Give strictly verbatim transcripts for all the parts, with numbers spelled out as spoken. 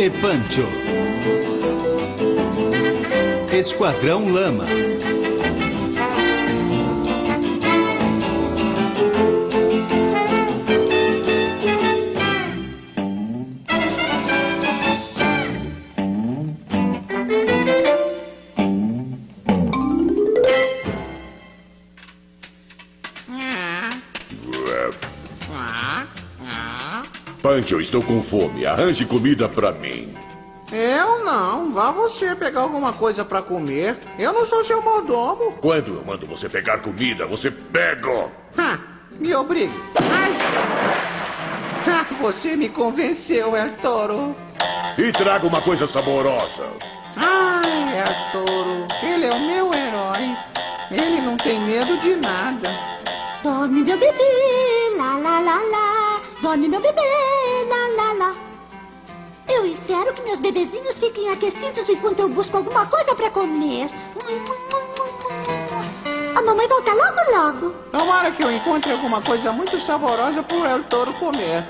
e Pancho. Esquadrão Lama. Pancho, estou com fome. Arranje comida pra mim. Eu não. Vá você pegar alguma coisa pra comer. Eu não sou seu mordomo. Quando eu mando você pegar comida, você pega. Ha, me obrigue. Ai. Ha, você me convenceu, El Toro. E traga uma coisa saborosa. Ai, El Toro. Ele é o meu herói. Ele não tem medo de nada. Dorme, meu bebê, lá, lá, lá, lá. Dorme, meu bebê, lá, lá, lá. Eu espero que meus bebezinhos fiquem aquecidos enquanto eu busco alguma coisa pra comer. A mamãe volta logo, logo. Tomara que eu encontre alguma coisa muito saborosa pro El Toro comer.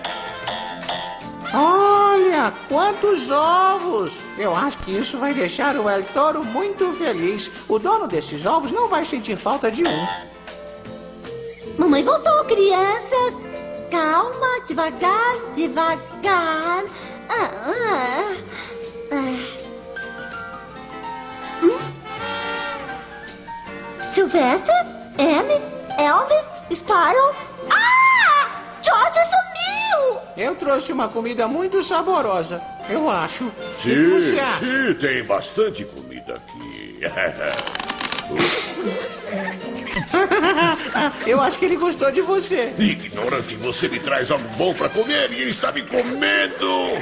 Olha, quantos ovos! Eu acho que isso vai deixar o El Toro muito feliz. O dono desses ovos não vai sentir falta de um. Mamãe voltou, crianças. Calma, devagar, devagar. Ah, ah, ah. Hum? Sylvester? Amy? Elmer? Sparrow? Ah! George sumiu! Eu trouxe uma comida muito saborosa, eu acho. Sim, O que você acha? sim, tem bastante comida aqui. Eu acho que ele gostou de você. Ignorante, você me traz algo bom pra comer e ele está me comendo.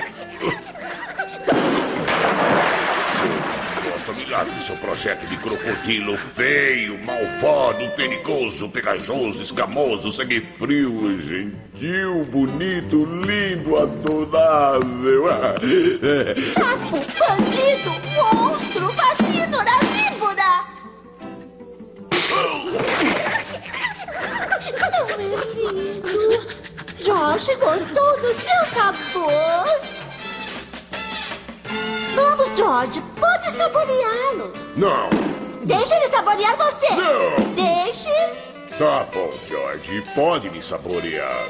Seu idiota, me largue seu projeto de crocodilo feio, malvado, perigoso, pegajoso, escamoso, sangue frio, gentil, bonito, lindo, adorável. Sapo, bandido, monstro, vacínora, víbora! Não é lindo? George gostou do seu sabor? Vamos, George, pode saboreá-lo. Não. Deixe ele saborear você. Não. Deixe. Tá bom, George, pode me saborear.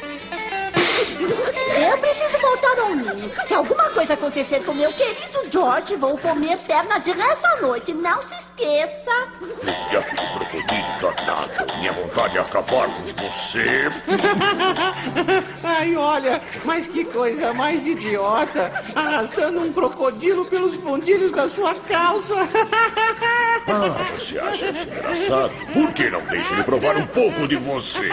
Eu preciso voltar ao ninho. Se alguma coisa acontecer com meu querido George, vou comer perna de resto da noite. Não se esqueça. Filhote de crocodilo danado. Minha vontade é acabar com você. Ai, olha, mas que coisa mais idiota. Arrastando um crocodilo pelos fundilhos da sua calça. Ah, você acha isso engraçado? Por que não deixa ele provar um pouco de você?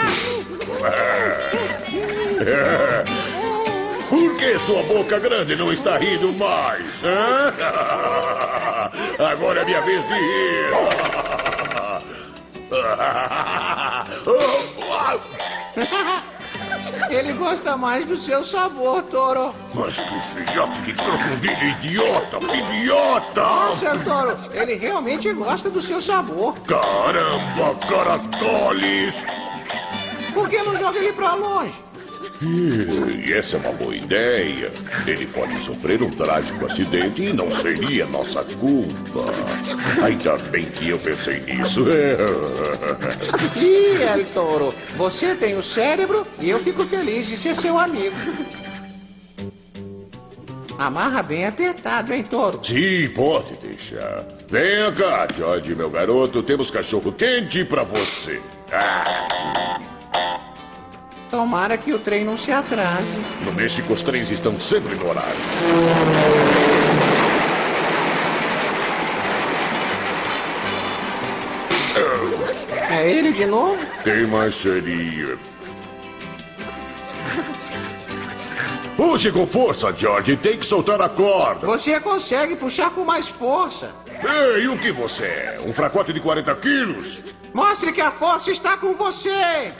É. Por que sua boca grande não está rindo mais? Hã? Agora é minha vez de rir. Ele gosta mais do seu sabor, Toro. Mas que filhote de crocodilo idiota! Idiota! Nossa, El Toro, ele realmente gosta do seu sabor. Caramba, caracoles! Por que não joga ele pra longe? E essa é uma boa ideia. Ele pode sofrer um trágico acidente e não seria nossa culpa. Ainda bem que eu pensei nisso. Sim, El Toro. Você tem o cérebro e eu fico feliz de ser seu amigo. Amarra bem apertado, hein, Toro? Sim, pode deixar. Venha cá, George, meu garoto. Temos cachorro quente pra você. Ah. Tomara que o trem não se atrase. No México, os trens estão sempre no horário. É ele de novo? Quem mais seria? Puxe com força, George. Tem que soltar a corda. Você consegue puxar com mais força. Ei, o que você é? Um fracote de quarenta quilos? Mostre que a força está com você.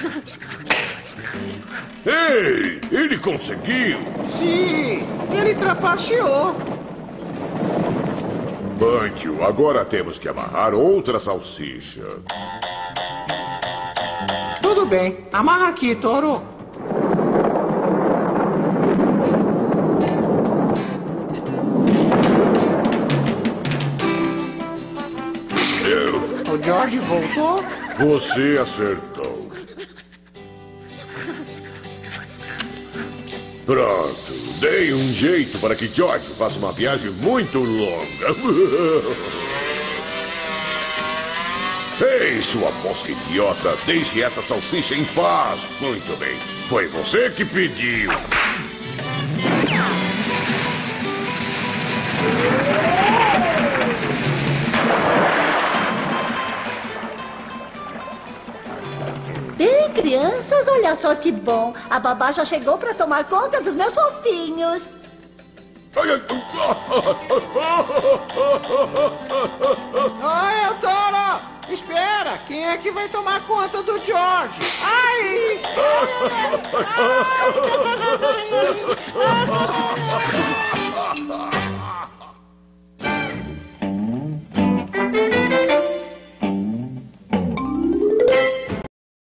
Ei, ele conseguiu. Sim, ele trapaceou. Pancho, agora temos que amarrar outra salsicha. Tudo bem, amarra aqui, Toro. O George voltou? Você acertou. Pronto. Dei um jeito para que George faça uma viagem muito longa. Ei, sua mosca idiota, deixe essa salsicha em paz. Muito bem, foi você que pediu. Bem, crianças, olha só que bom. A babá já chegou para tomar conta dos meus fofinhos. Oi, Eudoro! Espera! Quem é que vai tomar conta do George? Ai! Ai! Ai!